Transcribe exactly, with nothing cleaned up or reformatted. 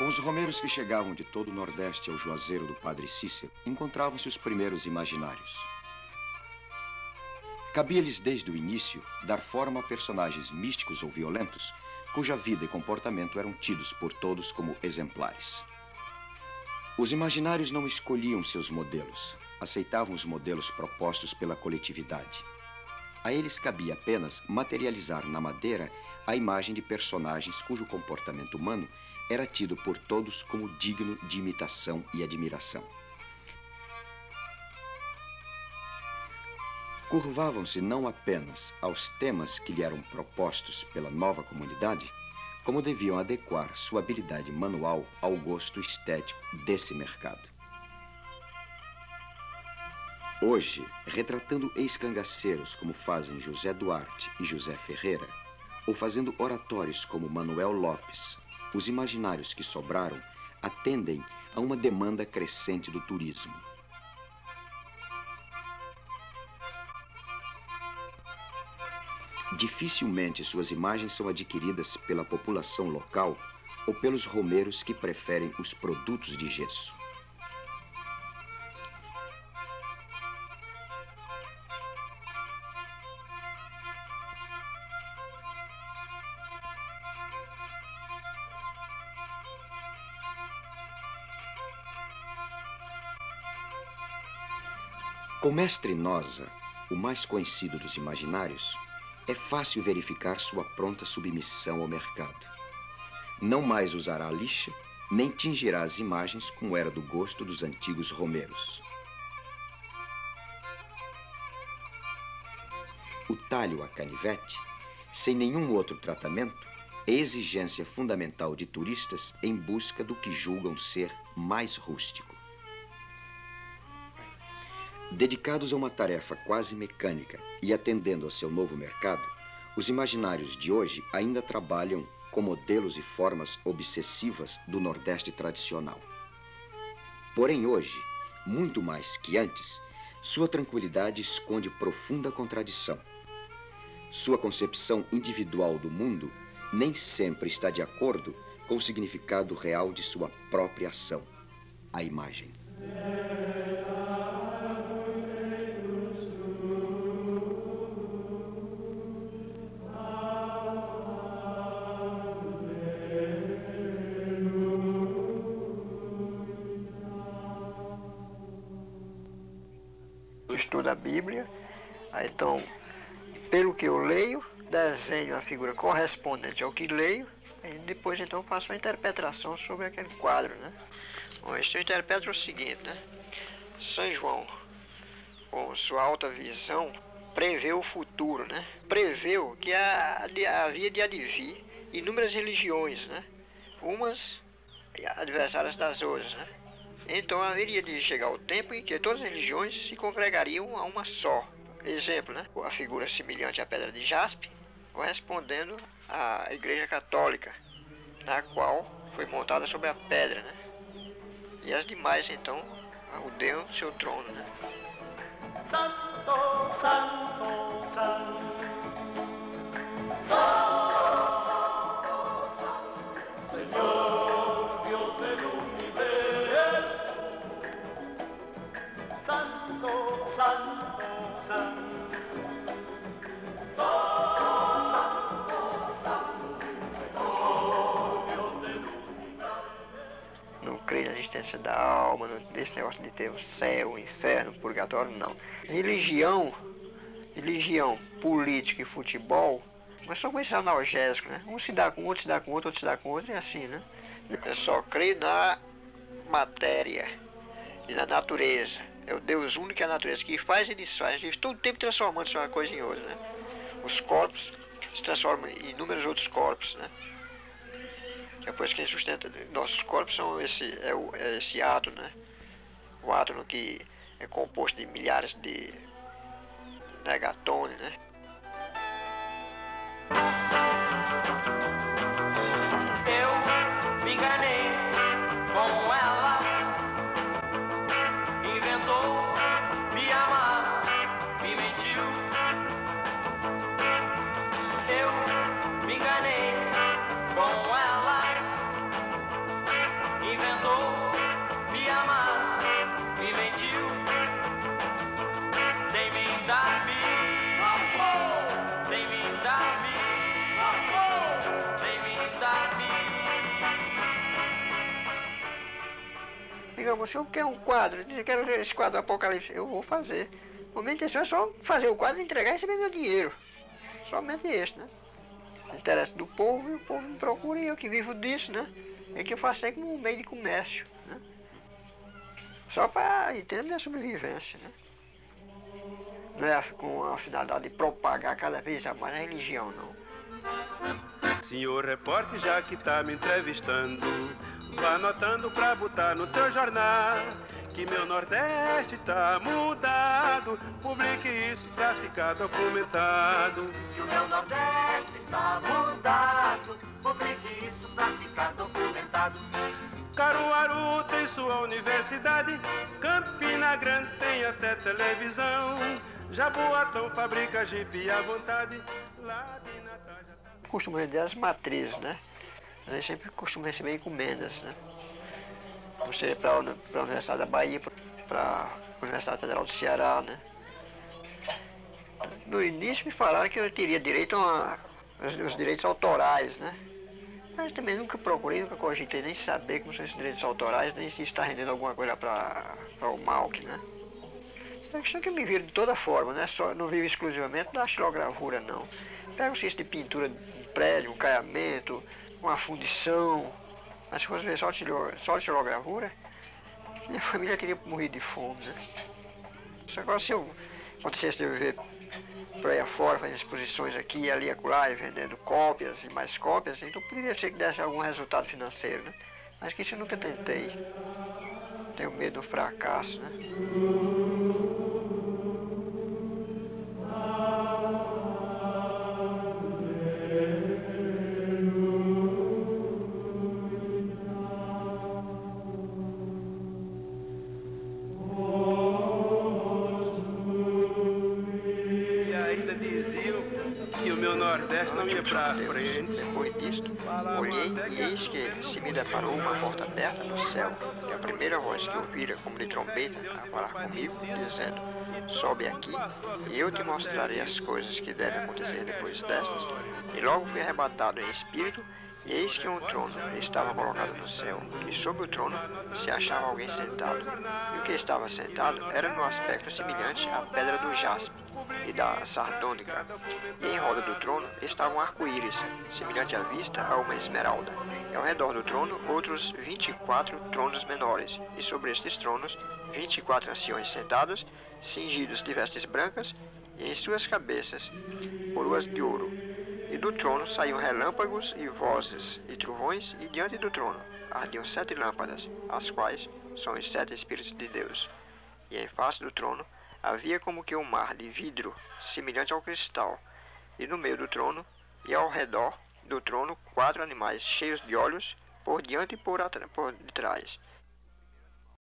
Com os romeiros que chegavam de todo o Nordeste ao juazeiro do Padre Cícero, encontravam-se os primeiros imaginários. Cabia-lhes desde o início dar forma a personagens místicos ou violentos, cuja vida e comportamento eram tidos por todos como exemplares. Os imaginários não escolhiam seus modelos, aceitavam os modelos propostos pela coletividade. A eles cabia apenas materializar na madeira a imagem de personagens cujo comportamento humano era tido por todos como digno de imitação e admiração. Curvavam-se não apenas aos temas que lhe eram propostos pela nova comunidade, como deviam adequar sua habilidade manual ao gosto estético desse mercado. Hoje, retratando ex-cangaceiros como fazem José Duarte e José Ferreira, ou fazendo oratórios como Manuel Lopes, os imaginários que sobraram atendem a uma demanda crescente do turismo. Dificilmente suas imagens são adquiridas pela população local ou pelos romeiros que preferem os produtos de gesso. Com Mestre Noza, o mais conhecido dos imaginários, é fácil verificar sua pronta submissão ao mercado. Não mais usará lixa, nem tingirá as imagens como era do gosto dos antigos romeiros. O talho a canivete, sem nenhum outro tratamento, é exigência fundamental de turistas em busca do que julgam ser mais rústico. Dedicados a uma tarefa quase mecânica e atendendo ao seu novo mercado, os imaginários de hoje ainda trabalham com modelos e formas obsessivas do Nordeste tradicional. Porém, hoje, muito mais que antes, sua tranquilidade esconde profunda contradição. Sua concepção individual do mundo nem sempre está de acordo com o significado real de sua própria ação, a imagem. Estudo a Bíblia, aí, então, pelo que eu leio, desenho a figura correspondente ao que leio, e depois então faço uma interpretação sobre aquele quadro, né? Bom, isso eu interpreto o seguinte, né? São João, com sua alta visão, preveu o futuro, né? Preveu que havia de advir inúmeras religiões, né? Umas adversárias das outras, né? Então haveria de chegar o tempo em que todas as religiões se congregariam a uma só. Exemplo, né? A figura semelhante à pedra de jaspe, correspondendo à Igreja Católica, na qual foi montada sobre a pedra, né? E as demais, então, rodeiam seu trono, né? Santo, Santo, Santo, Santo, Senhor Dios del universo. Santo, Santo, Santo, Santo, Santo, Senhor Dios del universo. Não creio na existência da alma, nesse negócio de ter o céu, o inferno, o purgatório, não. Religião, religião, política e futebol, mas são coisas analgésicos, né? Um se dá com outro, se dá com outro, outro se dá com outro, é assim, né? Eu só creio na matéria e na natureza. É o Deus único que é a natureza, que faz e desfaz, vive todo o tempo transformando-se uma coisa em outra, né? Os corpos se transformam em inúmeros outros corpos, né? Depois quem sustenta nossos corpos são esse, é, o, é esse átomo, né? O átomo que é composto de milhares de negatônios, né? Eu me enganei com ela, inventou me amar, me mentiu. Eu me enganei com ela, o senhor quer um quadro, diz, eu quero ver esse quadro do Apocalipse. Eu vou fazer. A minha intenção é só fazer o quadro e entregar e receber meu dinheiro. Somente isso, né? Interesse do povo, e o povo me procura e eu que vivo disso, né? É que eu faço aí como um meio de comércio, né? Só para ter a minha sobrevivência, né? Não é com a finalidade de propagar cada vez mais a religião, não. Senhor repórter, já que tá me entrevistando, vá anotando pra botar no seu jornal que meu Nordeste tá mudado. Publique isso pra ficar documentado. Que o meu Nordeste está mudado. Publique isso pra ficar documentado. Caruaru tem sua universidade, Campina Grande tem até televisão, Jaboatão fabrica jipe à vontade, lá de Natal já tá... Costumo vender as matrizes, né? A gente sempre costuma receber encomendas, né? Não sei, para a Universidade da Bahia, para a Universidade Federal do Ceará, né? No início me falaram que eu teria direito a os, os direitos autorais, né? Mas também nunca procurei, nunca cogitei nem saber como são esses direitos autorais, nem se está rendendo alguma coisa para o Malc, né? É questão que eu me viro de toda forma, né? Só, não vivo exclusivamente da xilogravura, não. Pego um cisto de pintura de prédio, um caiamento, uma fundição. Mas se fosse ver só de, só de xilogravura, minha família teria morrido de fome, né? Só que se eu acontecesse de eu viver por aí afora, fazendo exposições aqui, ali, acolá, e vendendo cópias e mais cópias, então poderia ser que desse algum resultado financeiro, né? Mas que isso eu nunca tentei. Tenho medo do fracasso, né? Nordeste não ia pra frente. Depois disto, olhei e eis que se me deparou uma porta aberta no céu, e a primeira voz que ouvira como de trombeta a falar comigo, dizendo: sobe aqui, e eu te mostrarei as coisas que devem acontecer depois destas. E logo fui arrebatado em espírito, e eis que um trono estava colocado no céu, e sobre o trono se achava alguém sentado. E o que estava sentado era no aspecto semelhante à pedra do jaspe e da sardônica, e em roda do trono estava um arco-íris, semelhante à vista a uma esmeralda, e ao redor do trono outros vinte e quatro tronos menores, e sobre estes tronos vinte e quatro anciões sentados, cingidos de vestes brancas, e em suas cabeças coroas de ouro. E do trono saíam relâmpagos e vozes e trovões, e diante do trono ardiam sete lâmpadas, as quais são os sete Espíritos de Deus. E em face do trono havia como que um mar de vidro, semelhante ao cristal, e no meio do trono e ao redor do trono quatro animais cheios de olhos, por diante e por, por detrás,